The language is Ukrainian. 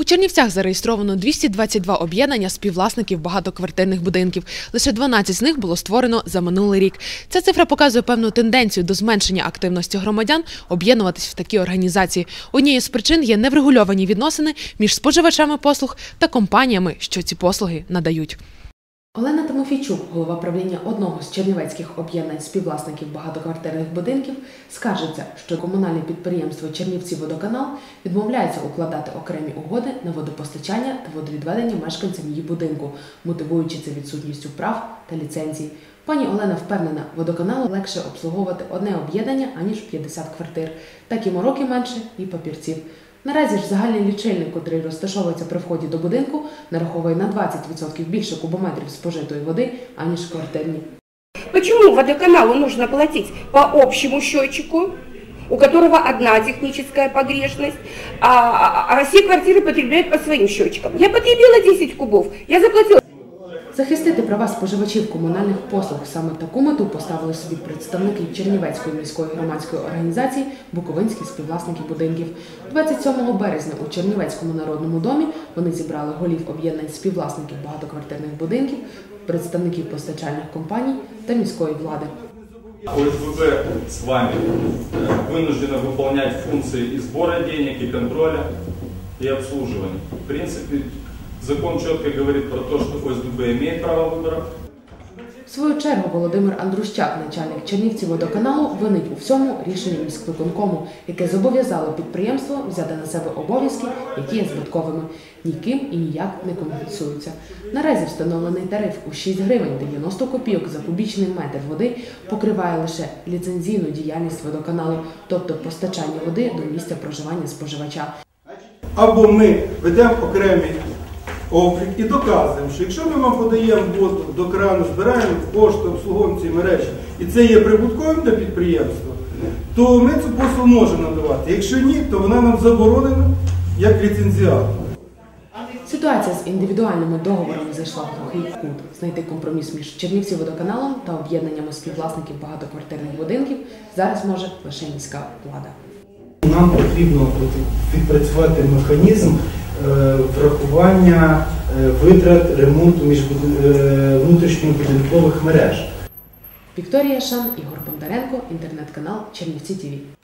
У Чернівцях зареєстровано 222 об'єднання співвласників багатоквартирних будинків. Лише 12 з них було створено за минулий рік. Ця цифра показує певну тенденцію до зменшення активності громадян об'єднуватись в такі організації. Однією з причин є неврегульовані відносини між споживачами послуг та компаніями, що ці послуги надають. Олена Тимофійчук, голова правління одного з чернівецьких об'єднань співвласників багатоквартирних будинків, скаржиться, що комунальне підприємство «Чернівціводоканал» відмовляється укладати окремі угоди на водопостачання та водовідведення мешканцям її будинку, мотивуючи це відсутністю прав та ліцензій. Пані Олена впевнена, водоканалу легше обслуговувати одне об'єднання, аніж 50 квартир. Так і мороки менше, і папірців. Наразі ж загальний лічильник, котрий розташовується при вході до будинку, нараховує на 20% більше кубометрів спожитої води, аніж квартирні. Почему водоканалу нужно платить по общему счетчику, у которого одна техническая погрешность, а все квартиры потребляют по своим счетчикам? Я потребила 10 кубов, я заплатила. Захистити права споживачів комунальних послуг – саме таку мету поставили собі представники Чернівецької міської громадської організації «Буковинські співвласники будинків». 27 березня у Чернівецькому народному домі вони зібрали голів об'єднань співвласників багатоквартирних будинків, представників постачальних компаній та міської влади. ОСББ с вами вынуждена выполнять функции и сбора денег, и контроля, и обслуживания. В принципе, закон четко говорит про то, что ОСББ имеет право выбора. В свою чергу Володимир Андрущак, начальник Чернівціводоканалу, винить у всьому рішення міськвиконкому, яке зобов'язало підприємство взяти на себе обов'язки, які є збитковими, ніким і ніяк не компенсуються. Наразі встановлений тариф у 6 гривень 90 копійок за кубічний метр води покриває лише ліцензійну діяльність водоканалу, тобто постачання води до місця проживання споживача. Або ми ведемо окремий облік і доказуємо, що якщо ми вам подаємо воду до крану, збираємо кошти, обслуговуємо ці мережі, і це є прибутковим для підприємства, то ми цю послугу можемо надавати. Якщо ні, то вона нам заборонена як ліцензіат. Ситуація з індивідуальними договорами зайшла в глухий кут. Знайти компроміс між Чернівціводоканалом та об'єднаннями співвласників багатоквартирних будинків зараз може лише міська влада. Нам потрібно відпрацювати механізм врахування витрат ремонту внутрішньобудинкових мереж. Вікторія Шан, Ігор Бондаренко, інтернет-канал Чернівці ТВ.